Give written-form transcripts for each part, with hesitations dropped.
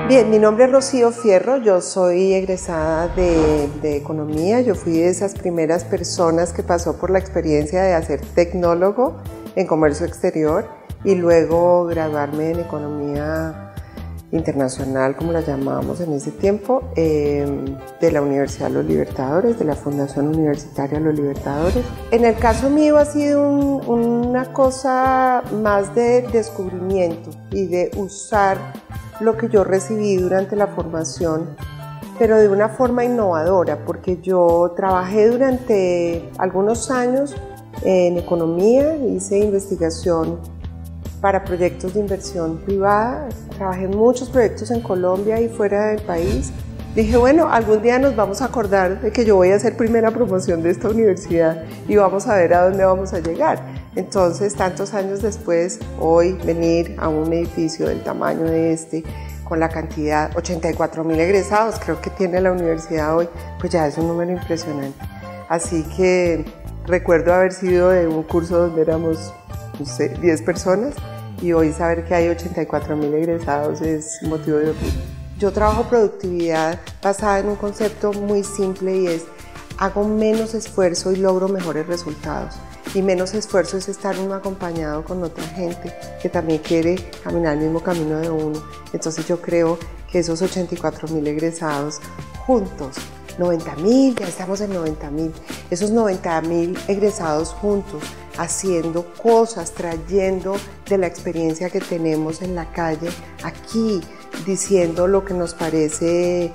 Bien, mi nombre es Rocío Fierro, yo soy egresada de Economía. Yo fui de esas primeras personas que pasó por la experiencia de hacer tecnólogo en Comercio Exterior y luego graduarme en Economía Internacional, como la llamábamos en ese tiempo, de la Universidad Los Libertadores, de la Fundación Universitaria Los Libertadores. En el caso mío ha sido una cosa más de descubrimiento y de usar lo que yo recibí durante la formación, pero de una forma innovadora, porque yo trabajé durante algunos años en economía, hice investigación para proyectos de inversión privada, trabajé en muchos proyectos en Colombia y fuera del país. Dije, bueno, algún día nos vamos a acordar de que yo voy a hacer primera promoción de esta universidad y vamos a ver a dónde vamos a llegar. Entonces, tantos años después, hoy venir a un edificio del tamaño de este, con la cantidad, 84.000 egresados, creo que tiene la universidad hoy, pues ya es un número impresionante. Así que recuerdo haber sido de un curso donde éramos, no sé, 10 personas y hoy saber que hay 84.000 egresados es motivo de orgullo. Yo trabajo productividad basada en un concepto muy simple y es: hago menos esfuerzo y logro mejores resultados. Y menos esfuerzo es estar uno acompañado con otra gente que también quiere caminar el mismo camino de uno. Entonces yo creo que esos 84.000 egresados juntos, 90.000, ya estamos en 90.000, esos 90.000 egresados juntos, haciendo cosas, trayendo de la experiencia que tenemos en la calle, aquí, diciendo lo que nos parece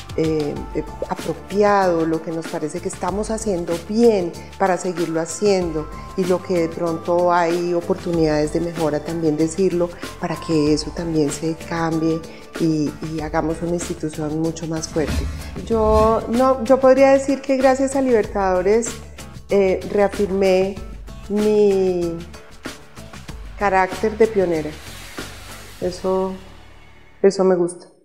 apropiado, lo que nos parece que estamos haciendo bien para seguirlo haciendo, y lo que de pronto hay oportunidades de mejora también decirlo para que eso también se cambie y hagamos una institución mucho más fuerte. Yo podría decir que gracias a Libertadores reafirmé mi carácter de pionera. Eso me gusta.